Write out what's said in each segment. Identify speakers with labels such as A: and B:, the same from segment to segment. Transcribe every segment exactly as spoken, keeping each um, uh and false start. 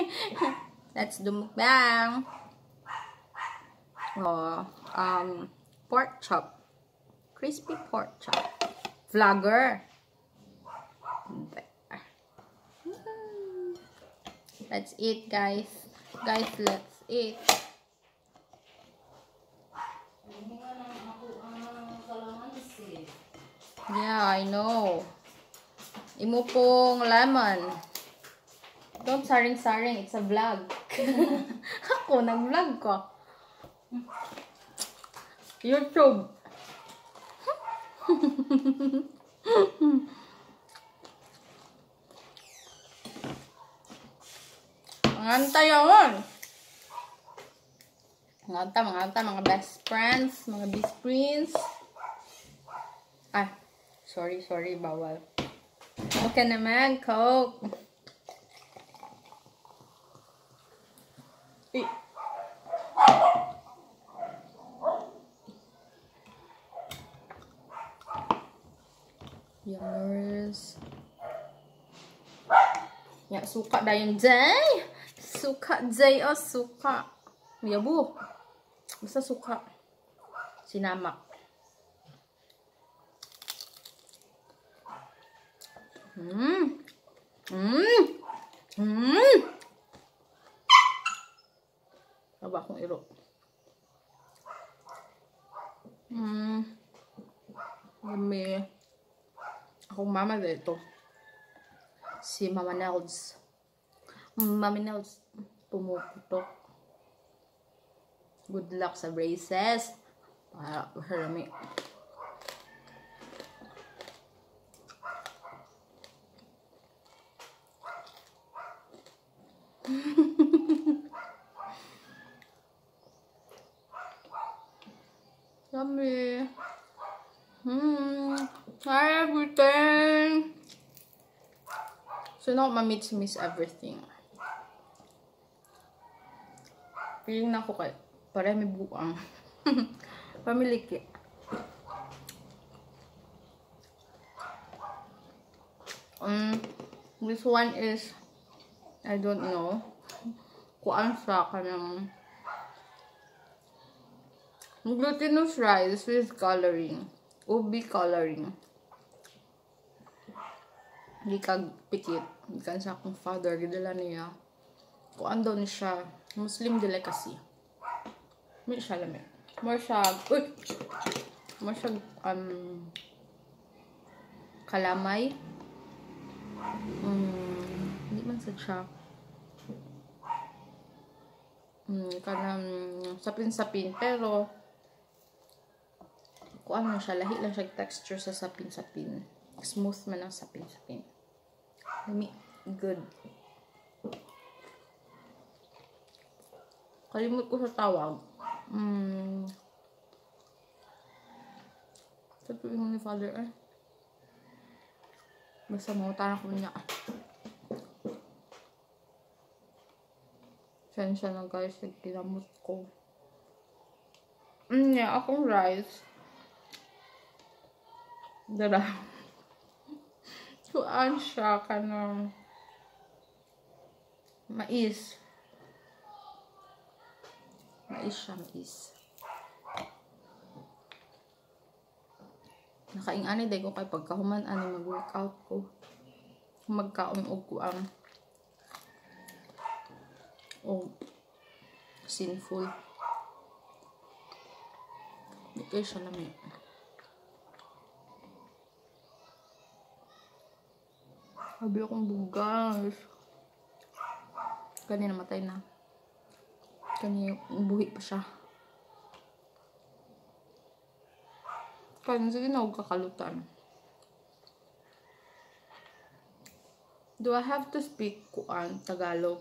A: Let's do mukbang. Oh, um, pork chop. Crispy pork chop. Vlogger. Let's eat, guys. Guys, let's eat. Yeah, I know. Imo pong lemon. Don't saring-saring. It's a vlog. Ako, nag-vlog ko. YouTube. Manganta yun. Manganta, manganta, mga best friends, mga best friends. Ah, sorry, sorry, bawal. Okay naman, Coke. Eh. Yummers. Ya, suka dah yung Jay. Suka Jay, oh suka. Ya bu. Basta suka. Sinamak. Hmm. Hmm. Hmm. Coba akong iro. Hmm. Yummy. Akong mama dito. Si Mama Nels. Mama Nels. Pumuputok. Good luck sa braces. Para harami. Yummy. Hmm. Hi, everything. So, not ma-miss-miss everything. Feeling na ako kay para may buang. Pamiliki. Um, this one is, I don't know, kuan sa kanang glutinous rice with coloring. Ubi coloring. Di kag pikit. Di kan sa akong father. Gidala niya. Kuan daw ni siya. Muslim delicacy. May siya lamig. More siya. Uy! More siya um, kalamay. Um, hindi man sa siya. Um, kanang sapin-sapin. Pero kuan man siya. Lahi lang siya texture sa sapin-sapin. Smooth man ang sapin-sapin. Lami. Good. Kalimut ko sa tawag. Hmm. Sa tuwing ni father eh. Basta mautaran ko niya. Sensya na guys. Nagkinamot ko. Hmm, yeah. Akong rice. Dada. Kuan siya ka ng mais. Mais siya, mais. Nakaing-ani day ko kay pagkahuman ani mag-workout ko. Magkaon og kuan. O sinful. Dito siya namin. Sabi akong bugas. Kanina namatay na. Kanina buhi pa siya. Kanina sige na huwag kakalutan. Do I have to speak kuan Tagalog?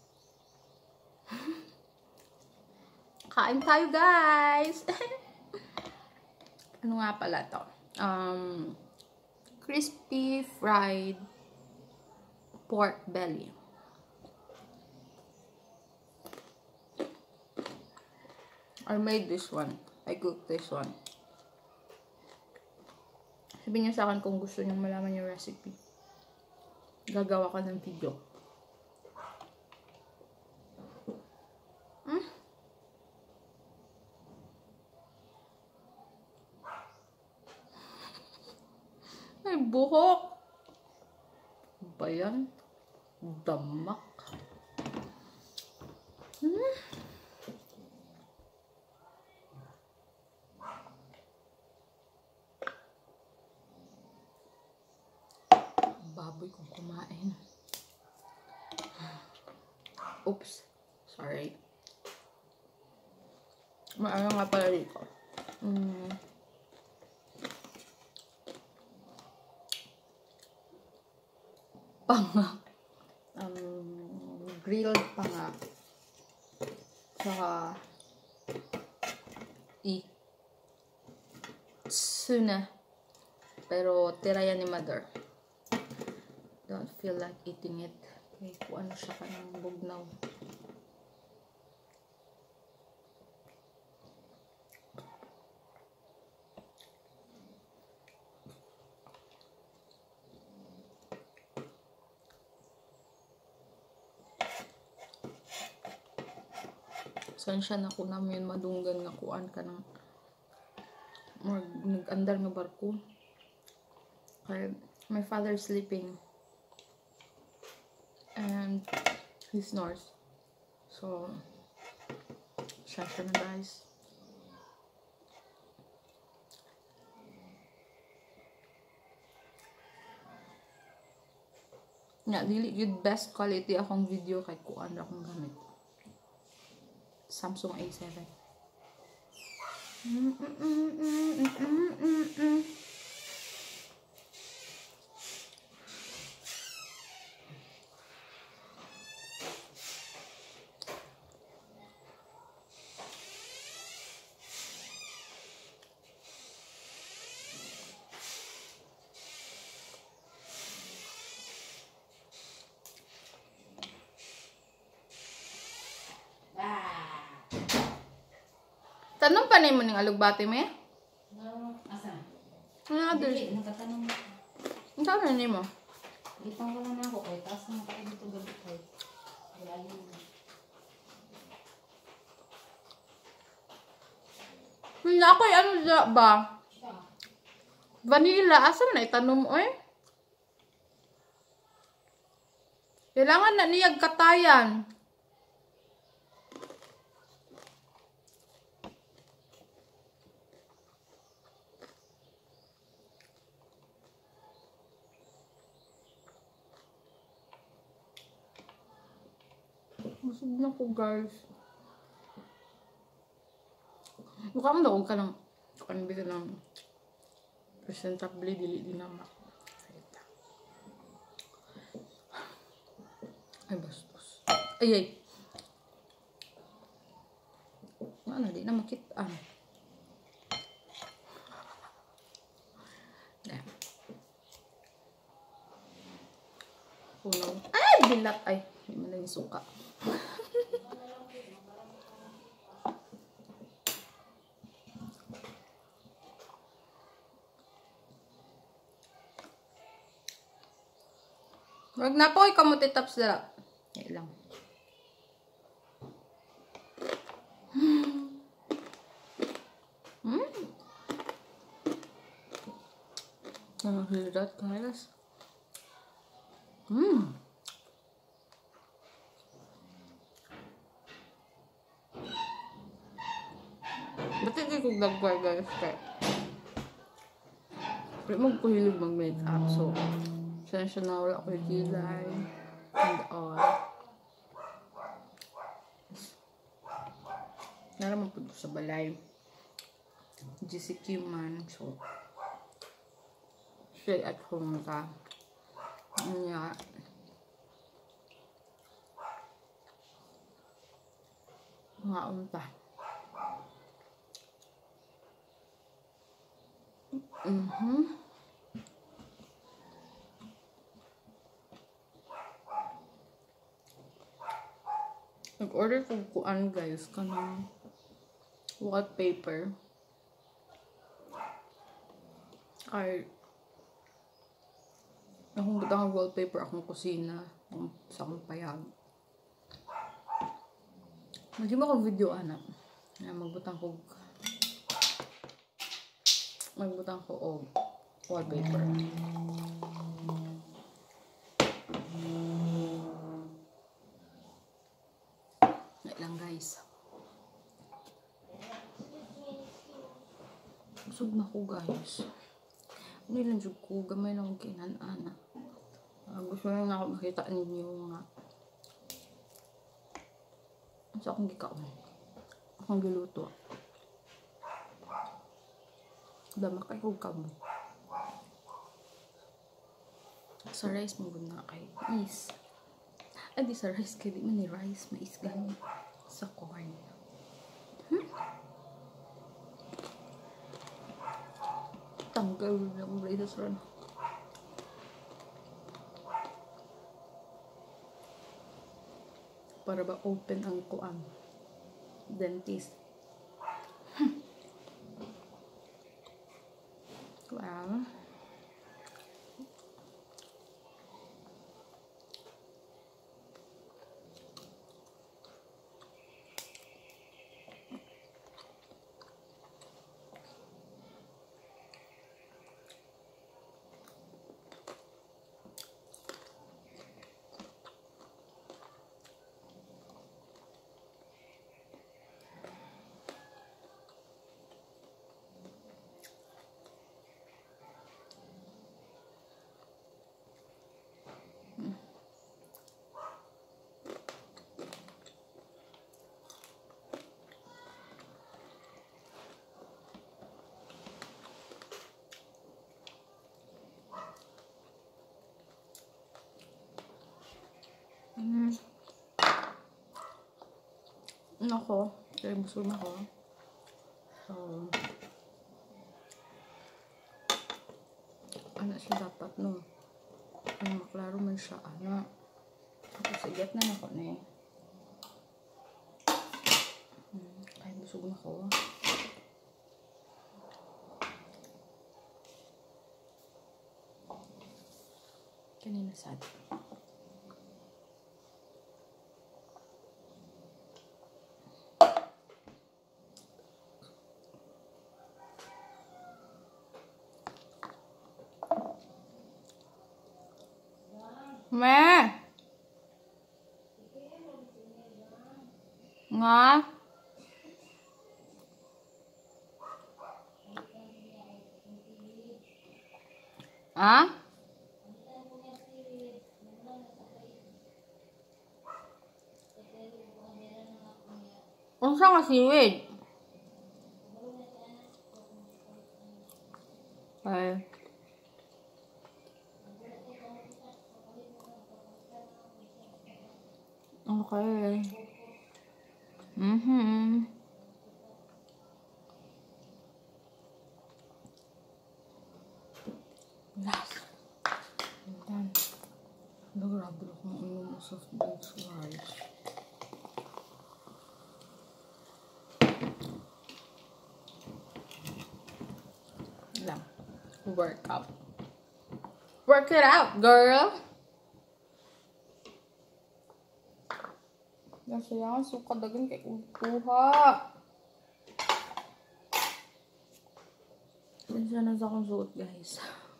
A: Kain tayo guys! Ano nga pala to? Um, crispy fried pork belly. I made this one. I cooked this one. Sabihin niyo sa akin kung gusto niyo malaman yung recipe. Gagawa ko ng video. buhok. Ba yan? Damak. Hmm. Baboy kong kumain. Oops. Sorry. Maano nga pala dito. Mm. Panga. Um, grilled panga. Saka itsuna. Pero tira yan ni mother. Don't feel like eating it. Okay, kung ano siya ka ng bugnaw. Saan siya na ko namin madunggan nga kuan ka ng nag-andar nga barko. Okay, my father sleeping and he snores. So, siya siya na guys. Nga, dili good best quality akong video kay kuan ra akong gamit. Samsung A seven. Mm, mm, mm, mm, mm, mm, mm. Tanong pa na mo ng alugbati mo eh?
B: No, asa?
A: Ano others?
B: Dili, nakatanong mo.
A: Ang tanong na mo?
B: Itang wala na ako kay taas na tayo dito galit kay. Wala yun.
A: Hindi ako ano dyan ba? Vanilla. Asa na itanong mo eh? Kailangan na niyag katayan. Busog na ko guys. Mukha mo daw ka ng kung bisa ng presentably dili din naman. Ay bastos. Ay ay. Ano di na makitaan. Nah. Puno. Ay bilat ay. Hindi mo na yung suka. Wag na po, ikaw mo titaps dala. Yan lang. Hmm. Hmm. Ang hirat, guys. Hmm. Ba't hindi kong nagway, guys? Kaya magkuhilig mag-makeup, so sensya na wala ko yung kilay and all. Naraman po sa balay. G C Q man, so stay at home ka. Nga. Nga unta. Mm-hmm. Nag-order ko kuan guys kanang wallpaper. Ay akong butang wallpaper akong kusina sa akong payag. Hindi mo akong video anak. Magbutang ko magbutang ko og wallpaper. Wait lang guys. Busog na ko guys. Ano lang jud ko, gamay lang kinanana. Uh, gusto na nga ako makita ninyo nga. Sa akong gikaon. Akong giluto. Dama kay kong kamo. Sa rice mo na kay is. Ay di sa rice kay di man ni rice, mais gani. Sa corn. Hmm? Tanggal na akong braces ron. Para ba open ang kuan? Dentist. Hmm. Well. Mm. Nako, kaya busog na ko. So, ano siya dapat, no? Ano, maklaro man siya, ano. Tapos, sigat na nako na eh. Mm, kaya busog na ko. Kanina sad. Me. Nga. Ah? Unsa nga seaweed? Ay. Okay. Mm-hmm. Yes. Ayan. Nagrabe akong uminom ng soft drinks, guys. Lang. Work out. Work it out, girl! Kasi yan, suka dagan kay kuha. Sensya na sa akong suot, guys.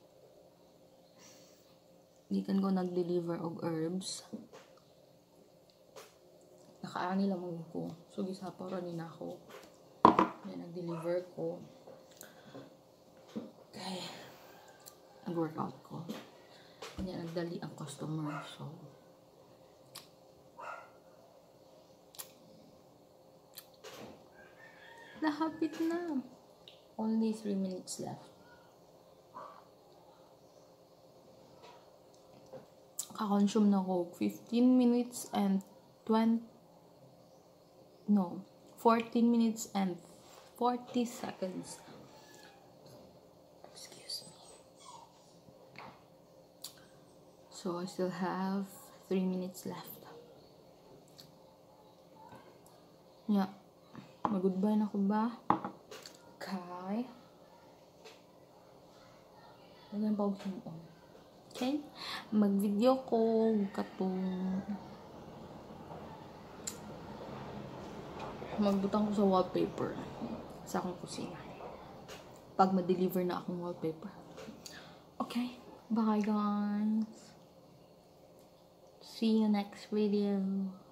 A: Dikan ko nag-deliver og herbs. Nakaani lamang ko. So, gisapara ni na ako. Yan, nag-deliver ko. Okay. Nag-workout ko. Yan, nagdali ang customer. So, nahapit na. Only three minutes left. Kakonsume na ko fifteen minutes and twenty no, fourteen minutes and forty seconds. Excuse me. So I still have three minutes left. Yeah. Mag-goodbye na ko ba? Okay. Magandang pag-usap mo. Okay? Mag-video ko katong magbutang ko sa wallpaper sa akong kusina. Pag ma-deliver na akong wallpaper. Okay, bye guys. See you next video.